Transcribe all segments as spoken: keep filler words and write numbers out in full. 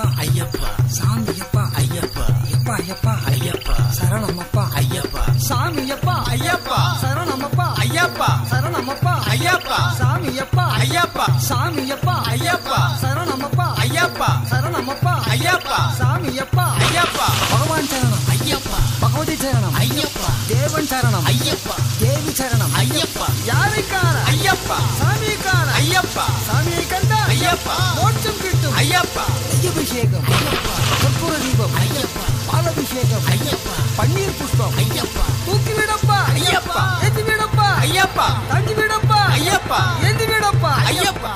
சாமியப்பா ஐயப்பா சாமியப்பா ஐயப்பா எப்பா எப்பா ஐயப்பா சரணமப்பா ஐயப்பா சாமியப்பா ஐயப்பா சரணமப்பா ஐயப்பா சரணமப்பா ஐயப்பா சாமியப்பா ஐயப்பா சாமியப்பா ஐயப்பா சரணமப்பா ஐயப்பா சரணமப்பா ஐயப்பா சாமியப்பா ஐயப்பா பகவான் சரணம் ஐயப்பா பகவதி சரணம் ஐயப்பா தேவன் சரணம் ஐயப்பா தேவி சரணம் ஐயப்பா யாரைக்கார ஐயப்பா சாமிக்கார ஐயப்பா சாமியை கண்ட ஐயப்பா மோட்சம் கிட்டும் ஐயப்பா அபிஷேகம் ஐயப்பா கற்பூர தீபம் ஐயப்பா பாலாபிஷேகம் ஐயப்பா பன்னீர் புஷ்பம் ஐயப்பா தூக்கி விடப்பா ஐயப்பா ஏத்தி விடப்பா ஐயப்பா தங்கி விடப்பா ஐயப்பா ஏந்தி விடப்பா ஐயப்பா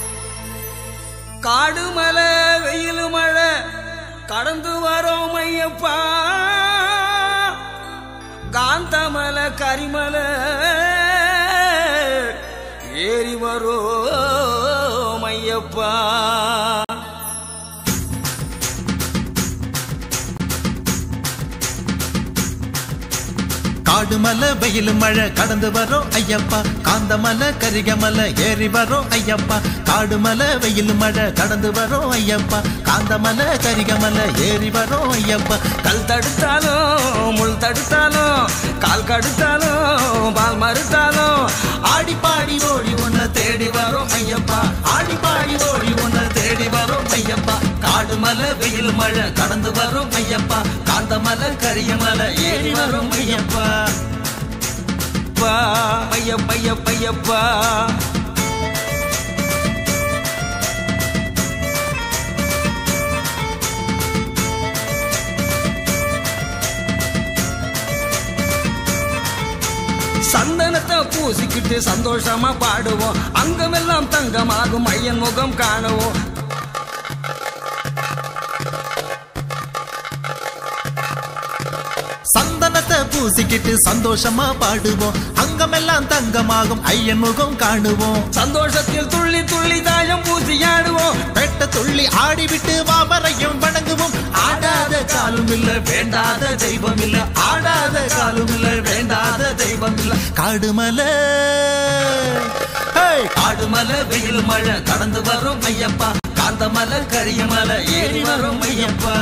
காடு மலை வெயில் மழை கடந்து வரோம் ஐயப்பா காந்தமலை கரிமலை ஏறி வரோம் ஐயப்பா காடுமலை வெயில் மழை கடந்து வரோம் ஐயப்பா காந்தமலை கரிகமலை ஏறி வரோம் ஐயப்பா காடுமலை வெயில் மழை கடந்து வரோம் ஐயப்பா காந்தமலை கரிகமலை ஏறி வரோம் ஐயப்பா கல் தடுத்தாலும் முள் தடுத்தாலும் கால் கடுத்தாலும் பால் மறுத்தாலும் ஆடி பாடி ஓடி உன்னை தேடி வரோம் ஐயப்பா ஆடி பாடி ஓடி உன்னை தேடி வரோம் ஐயப்பா காடுமலை வெயில் மழை கடந்து வரோம் ஐயப்பா காந்தமலை கரியமலை ஏறி வரோம் ஐயப்பா ஐயப்பா ஐயப்பா ஐயப்பா சந்தனத்தை பூசிக்கிட்டு சந்தோஷமா பாடுவோம் அங்கமெல்லாம் தங்கமாகும் ஐயன் முகம் காணுவோம் சந்தனத்தை பூசிக்கிட்டு சந்தோஷமா பாடுவோம் அங்கமெல்லாம் தங்கமாகும் ஐயன் முகம் காணுவோம் சந்தோஷத்தில் துள்ளி துள்ளி தாயம் பூசி ஆடுவோம் பெட்ட துள்ளி ஆடிவிட்டு வாவரையும் வணங்குவோம் ஆடாத காலும் இல்ல வேண்டாத தெய்வம் இல்ல ஆடாத காலும் இல்ல வேண்டாத தெய்வம் இல்ல காடுமலை காடுமலை வெயில் மழை கடந்து வரும் ஐயப்பா காந்தமலை கரியமலை ஏறி வரும் ஐயப்பா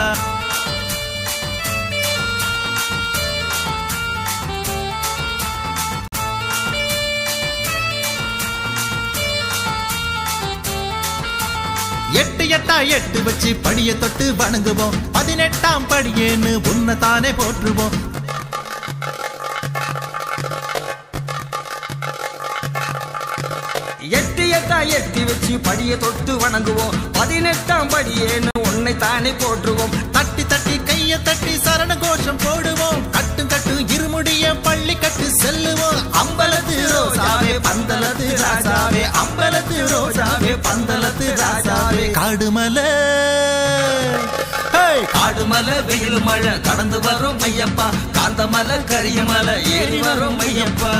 எட்டு எட்டா எட்டு வச்சு படிய தொட்டு வணங்குவோம் பதினெட்டாம் படியேன்னு உன்னை தானே போற்றுவோம் எட்டு எட்டா எட்டி வச்சு படிய தொட்டு வணங்குவோம் பதினெட்டாம் படியேன்னு உன்னை தானே போற்றுவோம் தட்டி தட்டி கைய தட்டி சரண கோஷம் போடுவோம் கட்டு கட்டு இருமுடிய பள்ளி கட்டு செல்லுவோம் அம்பலத்து ரோசாவே பந்தலத்து ராசாவே அம்பலத்து ரோசாவே பந்தலத்து ராசாவே காடுமலை காடுமலை வெயில் மழை கடந்து வரும் ஐயப்பா காந்தமலை கரியமலை ஏறி வரும் ஐயப்பா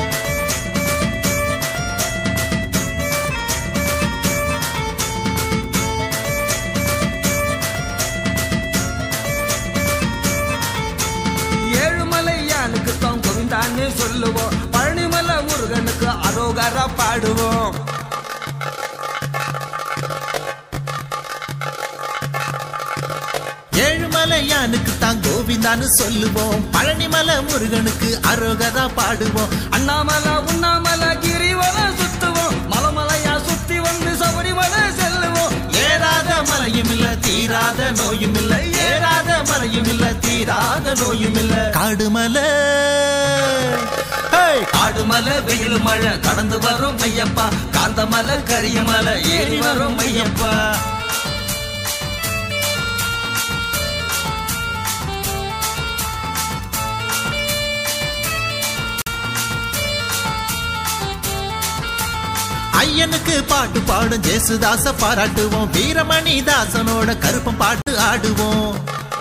ஏழுமலையானுக்கு தான் கோவிந்தான்னு சொல்லுவோம் பழனிமலை முருகனுக்கு அரோகரா பாடுவோம் ஏழுமலையானுக்கு தான் கோவிந்தான்னு சொல்லுவோம் பழனிமலை முருகனுக்கு அரோகரா பாடுவோம் அண்ணாமலை உண்ணாமலை கிரிவலை சுத்துவோம் மலமலையா சுத்தி வந்து சபரிமலை செல்லுவோம் ஏறாத மலையும் இல்ல தீராத நோயும் இல்ல ஏறாத மலையும் இல்ல தீராத நோயும் இல்ல காடுமலை காடுமலை வெயில் மழை கடந்து வரும் ஐயப்பா காந்தமலை கரியமலை ஏறி வரும் ஐயப்பா ஐயனுக்கு பாட்டு பாடும் ஜேசுதாச பாராட்டுவோம் வீரமணி தாசனோட கருப்பம் பாட்டு ஆடுவோம்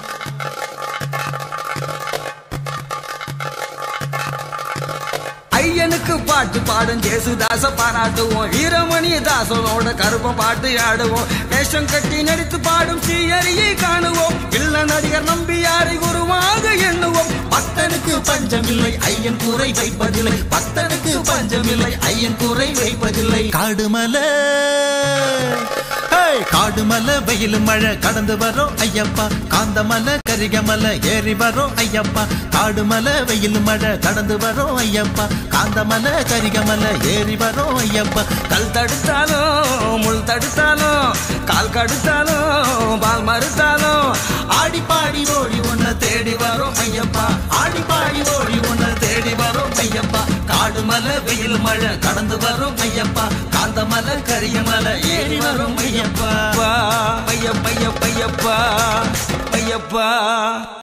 ஐயனுக்கு பாட்டு பாடும் ஜேசுதாச பாராட்டுவோம் வீரமணி தாசனோட கருப்பம் பாட்டு ஆடுவோம் வேஷம் கட்டி நடித்து பாடும் ஸ்ரீஹரியை காணுவோம் இல்ல நடிகர் நம்பியாரை குருவாக எண்ணுவோம் பக்தனுக்கு பஞ்சமில்லை ஐயன் கூரை வைப்பதில்லை பக்தனுக்கு பஞ்சமில்லை ஐயன் கூரை வைப்பதில்லை காடுமலை காடுமலை வெயில் மழை கடந்து வரோம் ஐயப்பா காந்தமலை கரிகமலை ஏறி வரோம் ஐயப்பா காடுமலை வெயில் மழை கடந்து வரோம் ஐயப்பா காந்தமலை கரிகமலை ஏறி வரோம் ஐயப்பா கல் தடுத்தாலும் முள் தடுத்தாலும் கால் கடுத்தாலும் பால் மறுத்தாலும் ஆடி பாடி ஓடி உன்னை தேடி வரோம் ஐயப்பா ஆடி பாடி ஓடி உன்னை தேடி வரோம் ஐயப்பா காடுமலை வெயில் மழை கடந்து வரோம் ஐயப்பா காந்தமலை கரியமலை ஏறி வரோம் ஐயப்பா ஐயப்பா ஐயப்பா ஐயப்பா ஐயப்பா